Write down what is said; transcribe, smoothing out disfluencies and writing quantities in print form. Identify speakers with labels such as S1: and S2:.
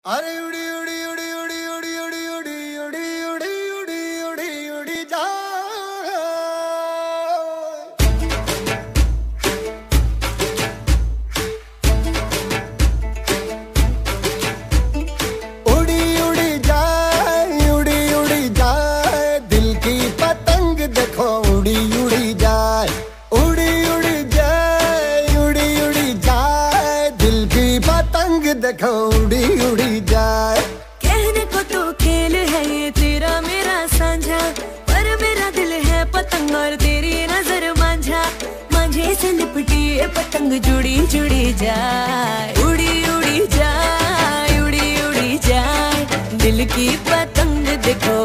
S1: अरे उड़ी उड़ी उड़ी उड़ी उड़ी उड़ी उड़ी उड़ी उड़ी उड़ी उड़ी उड़ी जा। उड़ी उड़ी जाए, उड़ी उड़ी जाए, दिल की पतंग देखो उड़ी उड़ी जाए। उड़ी उड़ी जाए, उड़ी उड़ी जाए, दिल की पतंग देखो उड़ी उड़ी जाए।
S2: कहने को तो खेल है ये तेरा मेरा साझा, पर मेरा दिल है पतंग और तेरी नजर मांझा। मांझे से लिपटी ये पतंग जुड़ी जुड़ी जाए। उड़ी उड़ी जाए, उड़ी उड़ी जाए, दिल की पतंग देखो